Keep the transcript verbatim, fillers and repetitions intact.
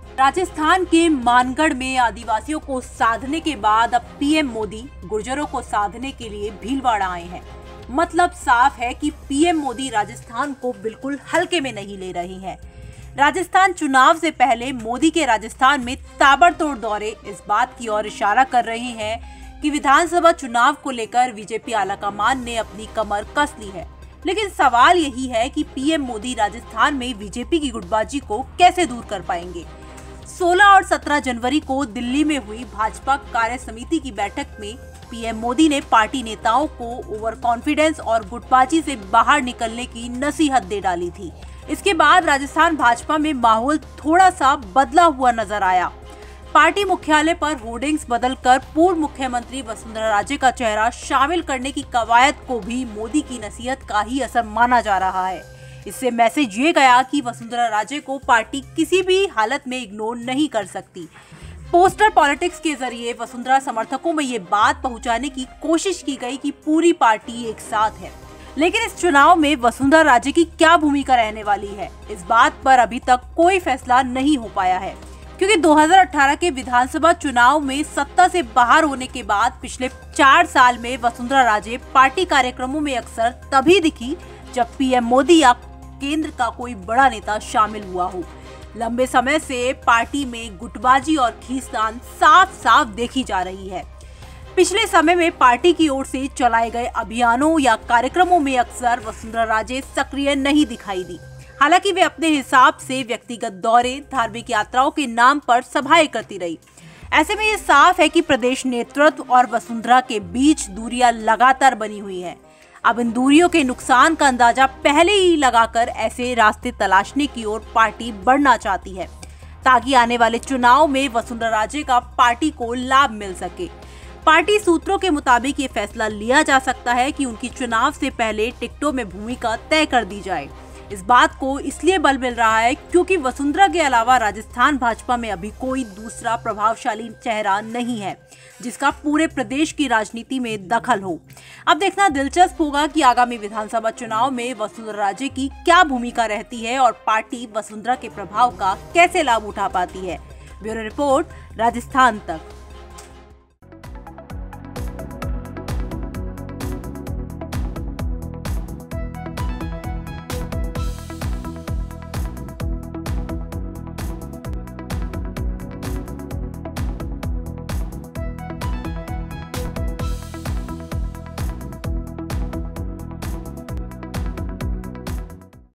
राजस्थान के मानगढ़ में आदिवासियों को साधने के बाद अब पीएम मोदी गुर्जरों को साधने के लिए भीलवाड़ा आए हैं। मतलब साफ है कि पीएम मोदी राजस्थान को बिल्कुल हल्के में नहीं ले रही हैं। राजस्थान चुनाव से पहले मोदी के राजस्थान में ताबड़तोड़ दौरे इस बात की ओर इशारा कर रहे हैं कि विधानसभा चुनाव को लेकर बीजेपी आलाकमान ने अपनी कमर कस ली है। लेकिन सवाल यही है कि पीएम मोदी राजस्थान में बीजेपी की गुटबाजी को कैसे दूर कर पाएंगे। सोलह और सत्रह जनवरी को दिल्ली में हुई भाजपा कार्य समिति की बैठक में पीएम मोदी ने पार्टी नेताओं को ओवर कॉन्फिडेंस और गुटबाजी से बाहर निकलने की नसीहत दे डाली थी। इसके बाद राजस्थान भाजपा में माहौल थोड़ा सा बदला हुआ नजर आया। पार्टी मुख्यालय पर होर्डिंग्स बदलकर पूर्व मुख्यमंत्री वसुंधरा राजे का चेहरा शामिल करने की कवायद को भी मोदी की नसीहत का ही असर माना जा रहा है। इससे मैसेज ये गया कि वसुंधरा राजे को पार्टी किसी भी हालत में इग्नोर नहीं कर सकती। पोस्टर पॉलिटिक्स के जरिए वसुंधरा समर्थकों में ये बात पहुंचाने की कोशिश की गई कि पूरी पार्टी एक साथ है। लेकिन इस चुनाव में वसुंधरा राजे की क्या भूमिका रहने वाली है, इस बात पर अभी तक कोई फैसला नहीं हो पाया है, क्योंकि दो हज़ार अठारह के विधानसभा चुनाव में सत्ता से बाहर होने के बाद पिछले चार साल में वसुंधरा राजे पार्टी कार्यक्रमों में अक्सर तभी दिखी जब पीएम मोदी या केंद्र का कोई बड़ा नेता शामिल हुआ हो। लंबे समय से पार्टी में गुटबाजी और खींचतान साफ साफ देखी जा रही है। पिछले समय में पार्टी की ओर से चलाए गए अभियानों या कार्यक्रमों में अक्सर वसुंधरा राजे सक्रिय नहीं दिखाई दी। हालांकि वे अपने हिसाब से व्यक्तिगत दौरे, धार्मिक यात्राओं के नाम पर सभाएं करती रही। ऐसे में ये साफ है कि प्रदेश नेतृत्व और वसुंधरा के बीच दूरियां लगातार बनी हुई हैं। अब इन दूरियों के नुकसान का अंदाजा पहले ही लगाकर ऐसे रास्ते तलाशने की ओर पार्टी बढ़ना चाहती है, ताकि आने वाले चुनाव में वसुंधरा राजे का पार्टी को लाभ मिल सके। पार्टी सूत्रों के मुताबिक ये फैसला लिया जा सकता है कि उनकी चुनाव से पहले टिकटों में भूमिका तय कर दी जाए। इस बात को इसलिए बल मिल रहा है क्योंकि वसुंधरा के अलावा राजस्थान भाजपा में अभी कोई दूसरा प्रभावशाली चेहरा नहीं है जिसका पूरे प्रदेश की राजनीति में दखल हो। अब देखना दिलचस्प होगा कि आगामी विधानसभा चुनाव में वसुंधरा राजे की क्या भूमिका रहती है और पार्टी वसुंधरा के प्रभाव का कैसे लाभ उठा पाती है। ब्यूरो रिपोर्ट, राजस्थान तक।